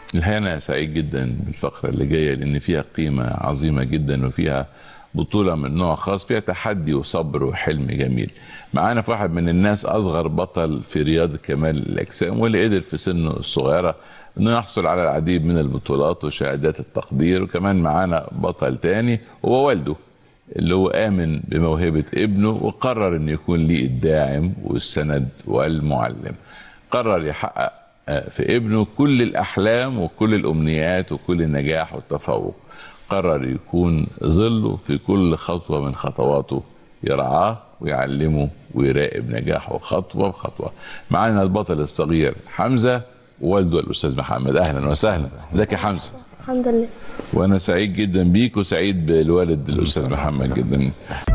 الحقيقة أنا سعيد جدا بالفقرة اللي جاية لأن فيها قيمة عظيمة جدا وفيها بطولة من نوع خاص، فيها تحدي وصبر وحلم جميل. معانا في واحد من الناس أصغر بطل في رياضة كمال الأجسام، واللي قدر في سنه الصغيرة إنه يحصل على العديد من البطولات وشهادات التقدير. وكمان معانا بطل تاني هو والده، اللي هو آمن بموهبة ابنه وقرر إنه يكون ليه الداعم والسند والمعلم. قرر يحقق في ابنه كل الأحلام وكل الأمنيات وكل النجاح والتفوق. قرر يكون ظله في كل خطوة من خطواته، يرعاه ويعلمه ويراقب نجاحه خطوة بخطوة. معنا البطل الصغير حمزة ووالده الأستاذ محمد. أهلا وسهلا. ازيك يا حمزة؟ الحمد لله. وأنا سعيد جدا بيك وسعيد بالوالد الأستاذ محمد جدا.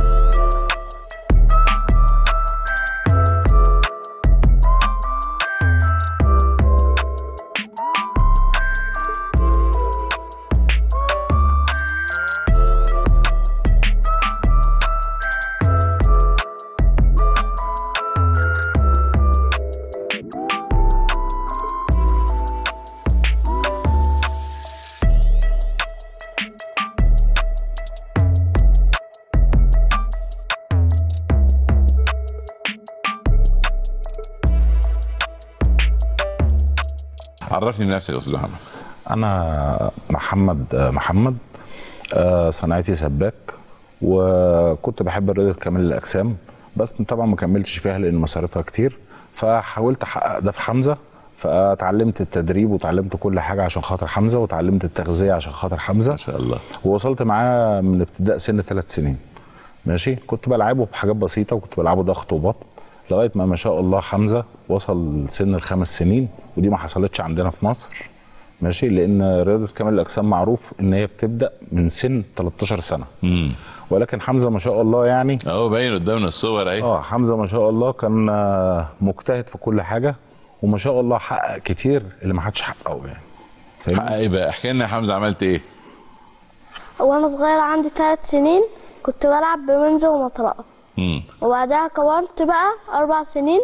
عرفني بنفسك يا استاذ محمد. انا محمد صناعتي سباك، وكنت بحب رياضه كمال الاجسام، بس طبعا ما كملتش فيها لان مصاريفها كتير، فحاولت احقق ده في حمزه. فتعلمت التدريب وتعلمت كل حاجه عشان خاطر حمزه، وتعلمت التغذيه عشان خاطر حمزه ما شاء الله. ووصلت معاه من ابتداء سن 3 سنين. ماشي، كنت بلعبه بحاجات بسيطه، وكنت بلعبه ضغط وبطن لغايه ما شاء الله حمزه وصل سن ال5 سنين، ودي ما حصلتش عندنا في مصر. ماشي، لان رياضه كمال الاجسام معروف ان هي بتبدا من سن 13 سنه. ولكن حمزه ما شاء الله يعني اهو باين قدامنا الصور اهي. حمزه ما شاء الله كان مجتهد في كل حاجه، وما شاء الله حقق كتير اللي ما حدش حققه يعني. حقق ايه بقى؟ احكي لنا يا حمزه، عملت ايه؟ وانا صغير عندي 3 سنين كنت بلعب بمنزل ومطرقه. وبعدها كبرت بقى 4 سنين،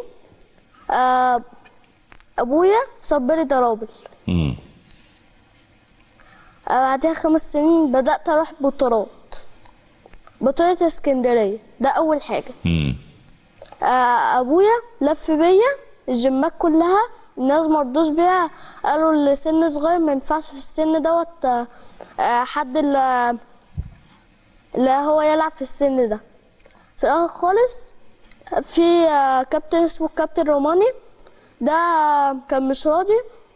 ابويا صب لي ضرابل. بعدها 5 سنين بدات اروح بطولات، بطوله اسكندريه، ده اول حاجه. ابويا لف بيا الجيمات كلها، الناس مرضوش بيها، قالوا اللي سن صغير ما ينفعش في السن دوت حد اللي هو يلعب في السن ده. في الاخر خالص في كابتن اسمه الكابتن روماني، ده كان مش راضي،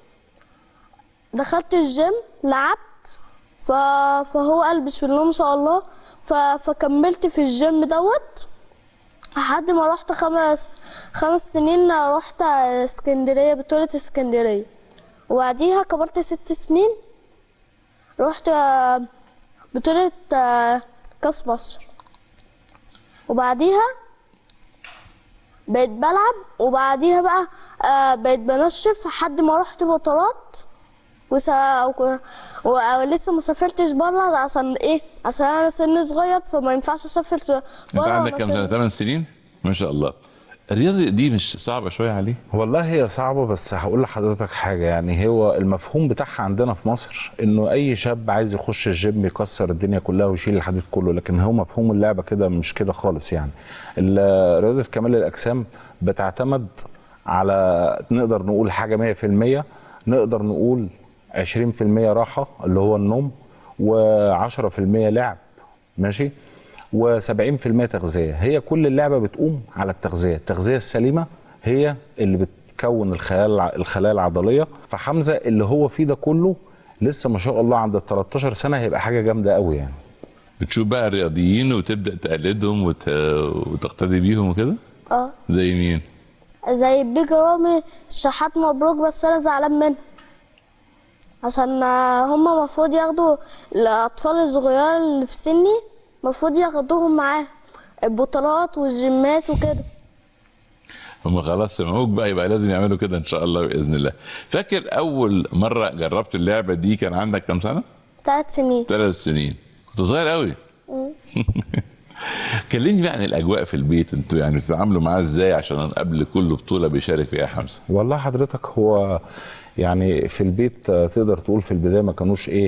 دخلت الجيم لعبت، فهو قال بسم الله ما شاء الله، فكملت في الجيم دوت لحد ما رحت 5 سنين، رحت اسكندريه، بطوله اسكندريه. وبعديها كبرت 6 سنين رحت بطوله كاس مصر. وبعديها بقيت بلعب، وبعديها بقى بقيت بنشف لحد ما رحت بطولات، ولسه ما سافرتش بره. عشان ايه؟ عشان انا سن صغير فما ينفعش اسافر بره. انت عندك كام سنه؟ 8 سنين؟ ما شاء الله. الرياضه دي مش صعبه شويه عليه؟ والله هي صعبه، بس هقول لحضرتك حاجه، يعني هو المفهوم بتاعها عندنا في مصر انه اي شاب عايز يخش الجيم يكسر الدنيا كلها ويشيل الحديد كله، لكن هو مفهوم اللعبه كده مش كده خالص. يعني رياضه كمال الاجسام بتعتمد على، نقدر نقول حاجه 100%، نقدر نقول 20% راحه اللي هو النوم، و10% لعب. ماشي، و70% تغذيه. هي كل اللعبه بتقوم على التغذيه. التغذيه السليمه هي اللي بتكون الخلايا العضليه. فحمزه اللي هو فيه ده كله لسه ما شاء الله عند ال 13 سنه هيبقى حاجه جامده قوي يعني. بتشوف بقى الرياضيين وتبدا تقلدهم وتقتدي بيهم وكده؟ زي مين؟ زي بيج رامي الشحات مبروك، بس انا زعلان منه عشان هما المفروض ياخدوا الاطفال الصغيره اللي في سني، المفروض ياخدوهم معاه البطولات والجيمات وكده. هم خلاص سمعوك بقى، يبقى لازم يعملوا كده ان شاء الله باذن الله. فاكر اول مره جربت اللعبه دي كان عندك كام سنه؟ 3 سنين. 3 سنين، كنت صغير قوي. كلمني بقى عن الاجواء في البيت، انتوا يعني بتتعاملوا معاه ازاي عشان قبل كل بطوله بيشارك فيها حمزه؟ والله حضرتك هو يعني في البيت تقدر تقول في البدايه ما كانوش ايه،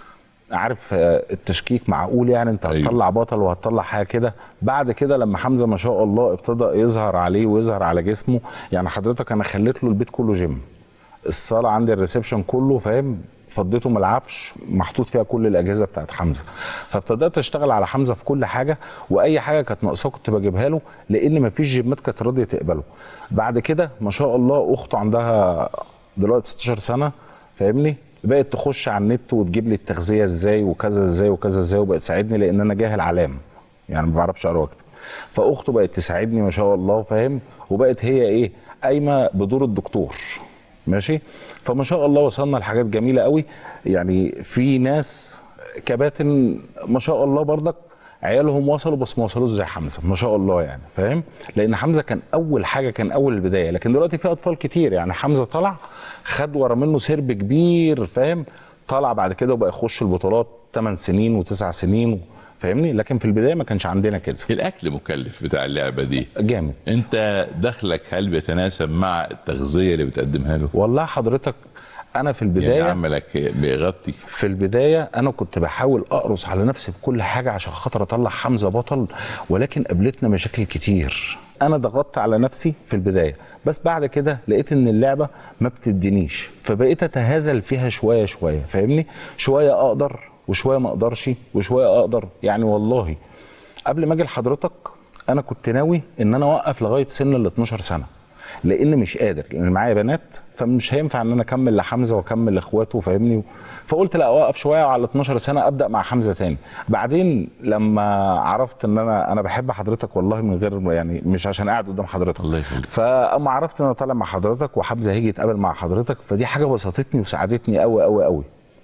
عارف التشكيك معقول، يعني انت هتطلع بطل وهتطلع حاجه كده. بعد كده لما حمزه ما شاء الله ابتدى يظهر عليه ويظهر على جسمه، يعني حضرتك انا خليت له البيت كله جيم، الصاله عندي الريسبشن كله فاهم، فضيته من العفش محطوط فيها كل الاجهزه بتاعت حمزه. فابتدات اشتغل على حمزه في كل حاجه، واي حاجه كانت ناقصاه كنت بجيبها له، لان مفيش جيمات كانت راضيه تقبله. بعد كده ما شاء الله اخته عندها دلوقتي 16 سنه فاهمني، بقت تخش على النت وتجيب لي التغذيه ازاي وكذا ازاي وكذا ازاي، وبقت تساعدني لان انا جاهل علام يعني ما بعرفش اقرا واكتب. فاخته بقت تساعدني ما شاء الله فاهم، وبقت هي ايه قايمه بدور الدكتور ماشي. فما شاء الله وصلنا لحاجات جميله قوي. يعني في ناس كباتن ما شاء الله برضك عيالهم وصلوا بس ما وصلوش زي حمزه ما شاء الله يعني فاهم، لان حمزه كان اول حاجه، كان اول البدايه. لكن دلوقتي في اطفال كتير، يعني حمزه طلع خد ورا منه سرب كبير فاهم، طلع بعد كده وبقى يخش البطولات 8 سنين و9 سنين فاهمني. لكن في البدايه ما كانش عندنا كده. الاكل مكلف بتاع اللعبه دي جامد. انت دخلك هل بيتناسب مع التغذيه اللي بتقدمها له؟ والله حضرتك انا في البدايه يعني عملك بيغطي؟ في البدايه انا كنت بحاول اقرص على نفسي بكل حاجه عشان خاطر اطلع حمزه بطل، ولكن قابلتنا مشاكل كتير. انا ضغطت على نفسي في البدايه، بس بعد كده لقيت ان اللعبه ما بتدينيش، فبقيت اتهازل فيها شويه شويه فاهمني، شويه اقدر وشويه ما اقدرش وشويه اقدر. يعني والله قبل ما اجي لحضرتك انا كنت ناوي ان انا اوقف لغايه سن ال 12 سنه، لان مش قادر، لان معايا بنات فمش هينفع ان انا اكمل لحمزه واكمل لاخواته فاهمني. فقلت لا اوقف شويه وعلى 12 سنه ابدا مع حمزه تاني. بعدين لما عرفت ان انا بحب حضرتك والله من غير يعني مش عشان قاعد قدام حضرتك، الله يخليك، فاما عرفت ان انا طالع مع حضرتك وحمزه هيجي يتقابل مع حضرتك، فدي حاجه بسطتني وساعدتني قوي قوي قوي.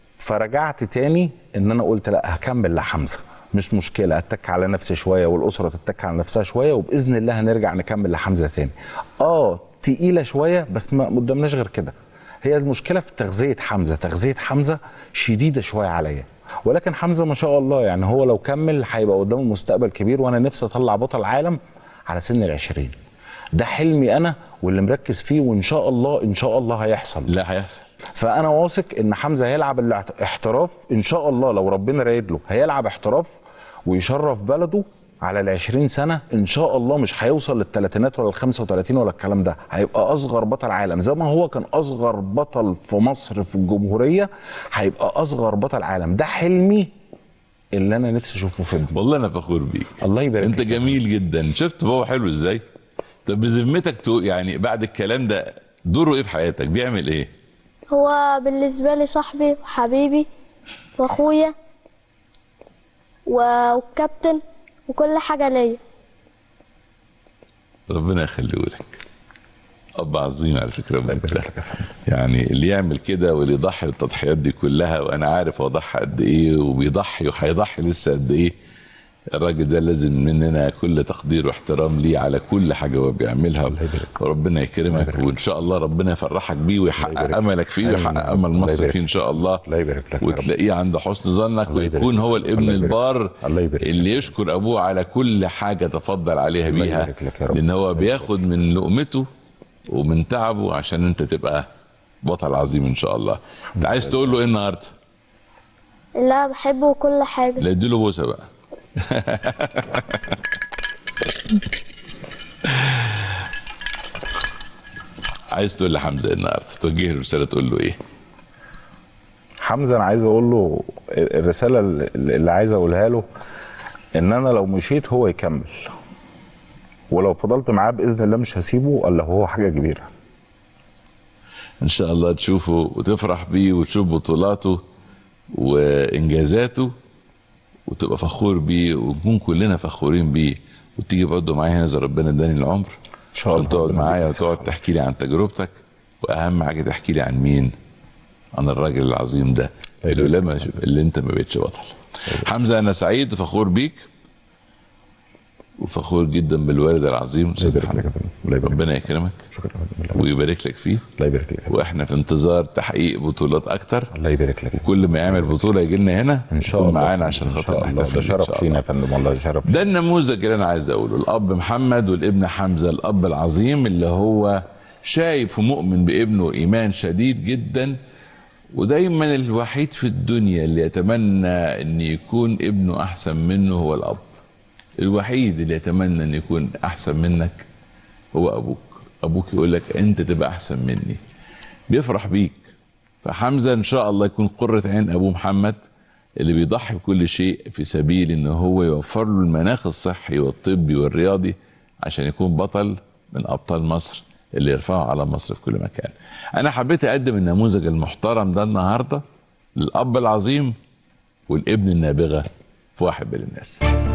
فرجعت تاني ان انا قلت لا هكمل لحمزه، مش مشكله اتك على نفسي شويه والاسره تتك على نفسها شويه، وباذن الله هنرجع نكمل لحمزه تاني. تقيله شويه بس ما قدامناش غير كده. هي المشكله في تغذيه حمزه، تغذيه حمزه شديده شويه عليا، ولكن حمزه ما شاء الله يعني هو لو كمل هيبقى قدامه مستقبل كبير، وانا نفسي اطلع بطل عالم على سن ال20. ده حلمي انا واللي مركز فيه، وان شاء الله ان شاء الله هيحصل. لا هيحصل. فانا واثق ان حمزه هيلعب الاحتراف ان شاء الله، لو ربنا رايد له هيلعب احتراف ويشرف بلده على ال20 سنه ان شاء الله. مش هيوصل للثلاثينات ولا ال35 ولا الكلام ده، هيبقى اصغر بطل عالم زي ما هو كان اصغر بطل في مصر في الجمهوريه، هيبقى اصغر بطل عالم. ده حلمي اللي انا نفسي اشوفه في ابني. والله انا فخور بيك، الله يبارك انت فيك. جميل جدا. شفت بابا حلو ازاي؟ طب بذمتك يعني بعد الكلام ده دوره ايه في حياتك؟ بيعمل ايه؟ هو بالنسبة لي صاحبي وحبيبي واخويا والكابتن وكل حاجة ليا. ربنا يخليه لك. اب عظيم على فكره. يعني اللي يعمل كده واللي يضحي بالتضحيات دي كلها، وانا عارف هو ضحى قد ايه وبيضحي وهيضحي لسه قد ايه. الراجل ده لازم مننا كل تقدير واحترام ليه على كل حاجه هو بيعملها، وربنا يكرمك وان شاء الله ربنا يفرحك بيه ويحقق املك فيه ويحقق امل مصر فيه ان شاء الله. الله يبارك لك، وتلاقيه عند حسن ظنك، ويكون هو الابن البار اللي يشكر ابوه على كل حاجه تفضل عليها بيها، لان هو بياخد من لقمته ومن تعبه عشان انت تبقى بطل عظيم ان شاء الله. انت عايز تقول له ايه النهارده؟ لا بحبه كل حاجه. لا اديله بوسه بقى. عايز تقول لحمزه النهارده توجه له رساله تقول له ايه؟ حمزه انا عايز اقول له الرساله اللي عايز اقولها له ان انا لو مشيت هو يكمل، ولو فضلت معاه باذن الله مش هسيبه الا هو حاجه كبيره. ان شاء الله تشوفه وتفرح بيه وتشوف بطولاته وانجازاته وتبقى فخور بيه، ونكون كلنا فخورين بيه، وتيجي برضه معايا هنا اذا ربنا اداني العمر ان شاء الله تقعد معايا وتقعد تحكي لي عن تجربتك، واهم حاجه تحكي لي عن مين؟ عن الراجل العظيم ده اللي انت ما بقتش بطل. حمزه انا سعيد وفخور بيك، وفخور جدا بالوالد العظيم استاذ محمد. ربنا يكرمك ويبارك لك فيه. الله يبارك لك. واحنا في انتظار تحقيق بطولات اكتر. الله يبارك لك. وكل ما يعمل بطوله يجي لنا هنا ان شاء الله معانا عشان خاطر نحتفل. ده شرف لينا يا فندم والله، شرف. ده النموذج اللي انا عايز اقوله، الاب محمد والابن حمزه، الاب العظيم اللي هو شايف ومؤمن بابنه ايمان شديد جدا، ودايما الوحيد في الدنيا اللي يتمنى ان يكون ابنه احسن منه هو الاب. الوحيد اللي يتمنى ان يكون احسن منك هو ابوك. ابوك يقول لك انت تبقى احسن مني، بيفرح بيك. فحمزه ان شاء الله يكون قرة عين ابوه محمد، اللي بيضحي بكل شيء في سبيل ان هو يوفر له المناخ الصحي والطبي والرياضي عشان يكون بطل من ابطال مصر اللي يرفعوا على مصر في كل مكان. انا حبيت اقدم النموذج المحترم ده النهارده للاب العظيم والابن النابغه في واحد من الناس.